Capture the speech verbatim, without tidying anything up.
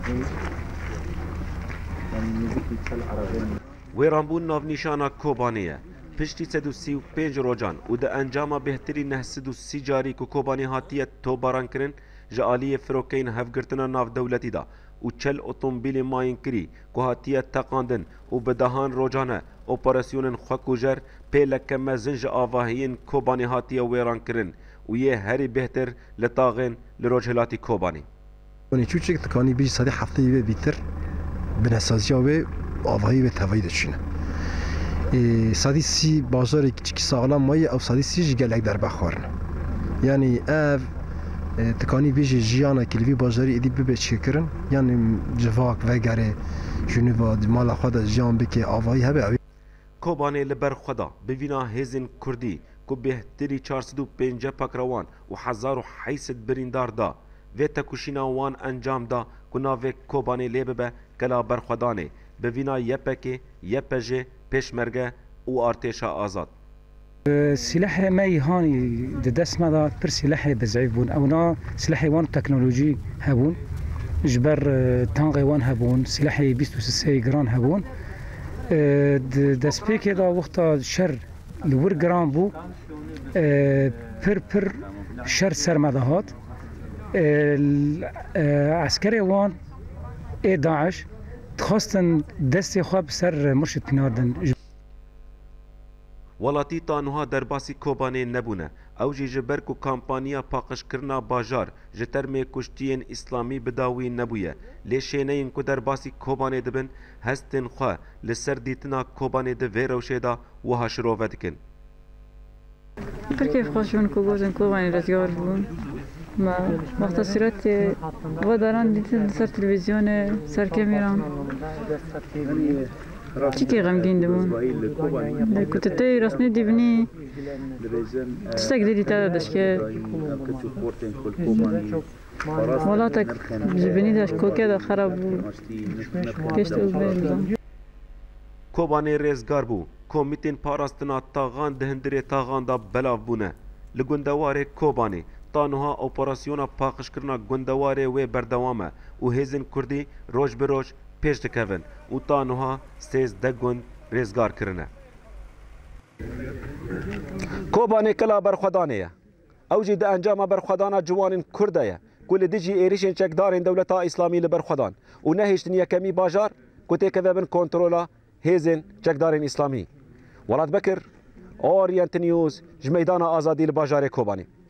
ویرانبوون ناونیشانا کوبانیه پشتی سد و سی و پنج روجان و ده انجام بهتری نه سد و سی جاری که کوبانی هاتیه تو باران کرن جالی فروکین هفگرتنا ناو دولتی دا و چل اتومبیل ماین کری که هاتیه تقاندن و بدهان روجانه اپراسیون خکوجر پیلک مزنج آواهین کوبانی هاتیه ویران کرن و یه هری بهتر لطاغن لروجهلاتی کوبانی. ونی چوچک تکانی بیش ساده هفته یه بیتر بنسازی و آواهی و توایی دچینه. ساده سی بازاری که سالم مایه او ساده سی جگلک در بخورن. یعنی اف تکانی بیش جیانا کلیوی بازاری ادی ببه چیکرن. یعنی جواک وگره جنوا مال خدا جان بکه آواهی هبه. کوبانی لبر خدا ببینا هزین کردی که بهتری چهارصد و پنجاه پکروان و هزار و هشتصد بریندار دا و تکوشینا وان انجام دا که ناوی کوبانی لیبه به کلا برخودانه ببینا یپکه یپجه پیشمرگه و ارتش آزاد. سلاح مای هانی دست مدا پر سلاح بزعیف بون اونا سلاح وان تکنولوژی هبون جبر تانق وان هبون سلاح بیست و سه گران هبون دست پیک دا وقتا شر لور گران بو پر پر شر سرمدهات عسکری وان ای داعش خواستن دستی خواب سر مرشد پیناردن. ولاتی تانوها در باسی کوبانه نبونه او جی جبر کو کامپانیا پاقش کرنا باجار جترمه کشتین اسلامی بداوی نبویه لیشینه این کو در باسی کوبانه دبن هستن خواه لسر دیتنا کوبانه ده ویروشه دا وها شروع ودکن. پر کیف خوشون کو گوزن کوبانه رزگار بون ما مختصرات و دارن دیدن سر تلویزیون سر کامیران چی که غمگین دمون کتته رسمی دیبنی تشتاق دیدی تا داشته والا تک جبنی داشت کوکه دا خراب بود کشت او بیم کوبانه رزگار بو کمیتین پاراستنا تاغان دهندره تاغان دا بلاف بونه لگندوار کوبانه تانوها اپراسیونا پاقش کرنا گندواره و بردوامه و هزین کردی روش به روش پیش دکوین و تانوها سیز دگون رزگار کرنه. کوبانه کلا برخودانه او جی ده انجام برخودانه جوانین کرده کل دیجی ایریشن چکدارین دولتا اسلامی لبرخودان و نهیشتن یکمی باجار کتی که بن کنترولا هزین چکدارین اسلامی. ولاد بکر اورینت نیوز جمیدان آزادی لباجار کوبانی.